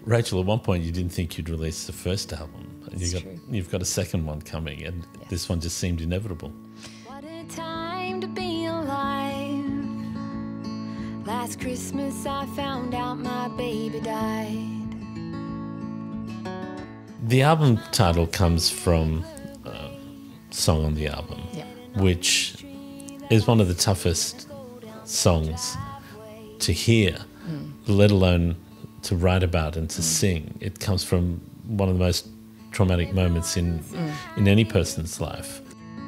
Rachel, at one point you didn't think you'd release the first album. That's true. You've got a second one coming, and this one just seemed inevitable. What a time to be alive. Last Christmas I found out my baby died. The album title comes from a song on the album, which is one of the toughest songs to hear, let alone to write about and to sing. It comes from one of the most traumatic moments in any person's life.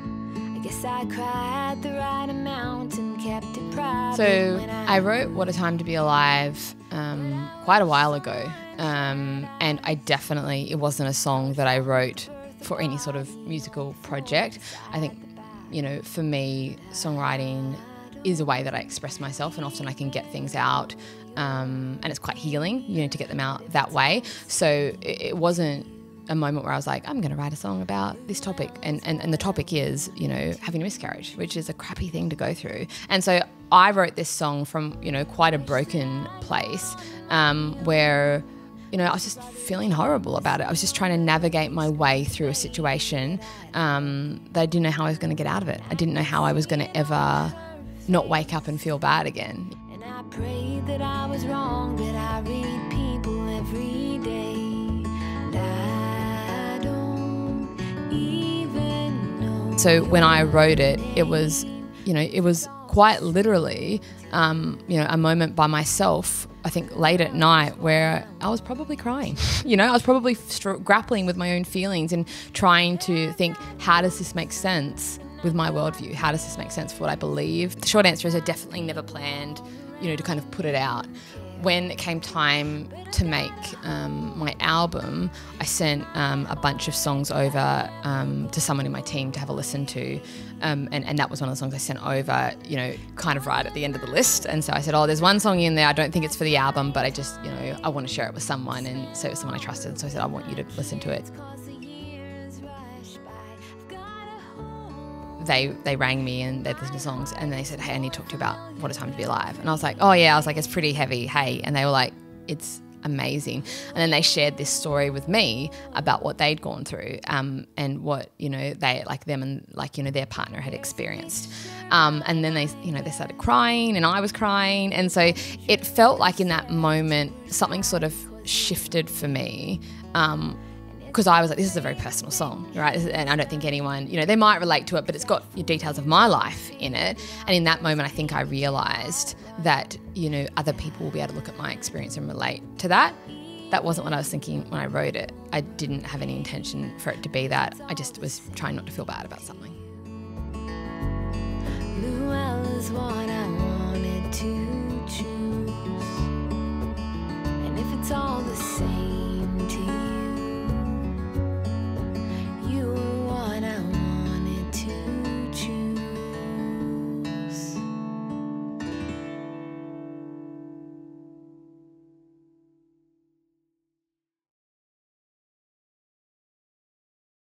I guess I cried the right amount and kept it private. So I wrote What a Time to Be Alive quite a while ago. And I definitely, it wasn't a song that I wrote for any sort of musical project. I think, you know, for me, songwriting is a way that I express myself, and often I can get things out, and it's quite healing, you know, to get them out that way. So it wasn't a moment where I was like, I'm going to write a song about this topic. And the topic is, you know, having a miscarriage, which is a crappy thing to go through. And so I wrote this song from, you know, quite a broken place, where, you know, I was just feeling horrible about it. I was just trying to navigate my way through a situation that I didn't know how I was going to get out of it. I didn't know how I was going to ever not wake up and feel bad again. And I prayed that I was wrong, but I read people every day. And I don't even know. So when I wrote it, it was, you know, it was quite literally, you know, a moment by myself, I think late at night, where I was probably crying. You know, I was probably grappling with my own feelings and trying to think, how does this make sense with my worldview? How does this make sense for what I believe? The short answer is I definitely never planned, you know, to kind of put it out. When it came time to make my album, I sent a bunch of songs over to someone in my team to have a listen to. And that was one of the songs I sent over, you know, kind of right at the end of the list. And so I said, oh, there's one song in there. I don't think it's for the album, but I just, you know, I want to share it with someone. And so it was someone I trusted. So I said, I want you to listen to it. They rang me and they listened to songs and they said, hey, I need to talk to you about What a Time to Be Alive. And I was like, oh yeah, I was like, it's pretty heavy, hey. And they were like, it's amazing. And then they shared this story with me about what they'd gone through, and what, you know, they, like them and like, you know, their partner had experienced. And then they, you know, they started crying and I was crying. And so it felt like in that moment, something sort of shifted for me. Because I was like, this is a very personal song, right? And I don't think anyone, you know, they might relate to it, but it's got details of my life in it. And in that moment, I think I realised that, you know, other people will be able to look at my experience and relate to that. That wasn't what I was thinking when I wrote it. I didn't have any intention for it to be that. I just was trying not to feel bad about something. Luell is what I wanted to choose. And if it's all the same,